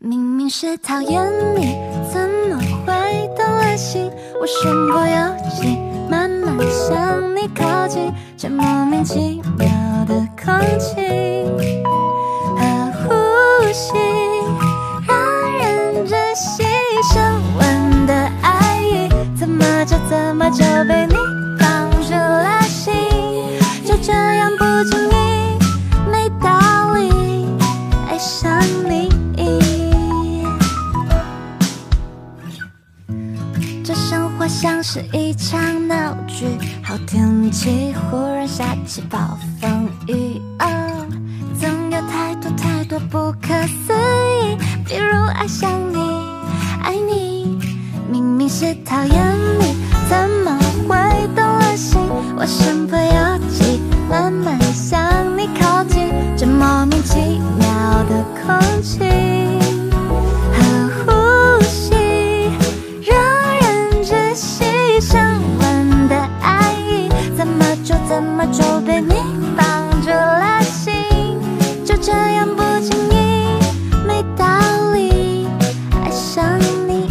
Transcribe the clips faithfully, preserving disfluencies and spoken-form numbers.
明明是讨厌你，怎么会动了心？我身不由己，慢慢向你靠近，这莫名其妙的空气和呼吸，让人窒息。升温的爱意，怎么就怎么就被你绑住了心？就这样不经意，没道理爱上你。这生活像是一场闹剧，好天气忽然下起暴风雨，哦，总有太多太多不可思议，比如爱上你，爱你，明明是讨厌你，怎么会动了心？我身不由己，慢慢向你靠近，这莫名其妙的空气和呼吸，让人窒息。升温的爱意，怎么就怎么就被你绑住了心？就这样不经意，没道理爱上你。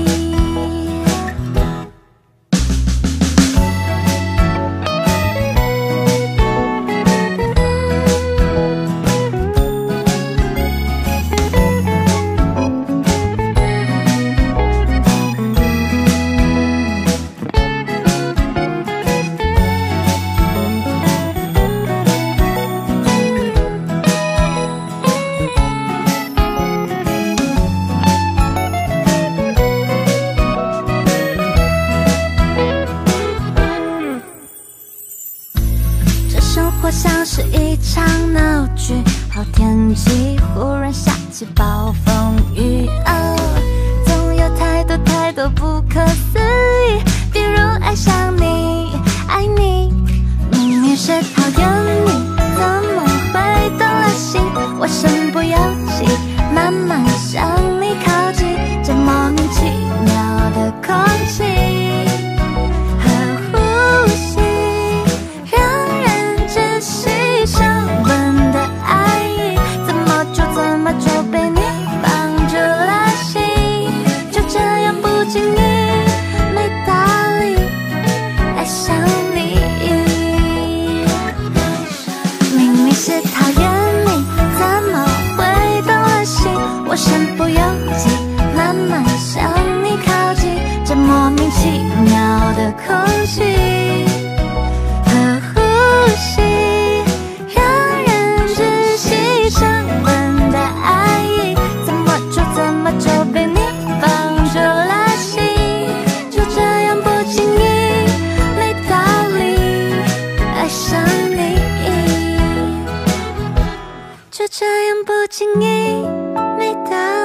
生活像是一场闹剧，好天气忽然下起暴风雨，哦，总有太多太多不可思议，比如爱上你，爱你，明明是讨厌你，怎么会动了心？我身不由己，慢慢向你靠近，这莫名其妙的空气和呼吸，升温的爱意，怎么就怎么就被你绑住了心？就这样不经意，没道理爱上你。明明是讨厌你，怎么会动了心？我身不由己，慢慢向你靠近，这莫名其妙的空气和呼吸，升温的爱意，怎么就怎么就被你绑住了心？就这样不经意，没道理爱上你。就这样不经意，没道理。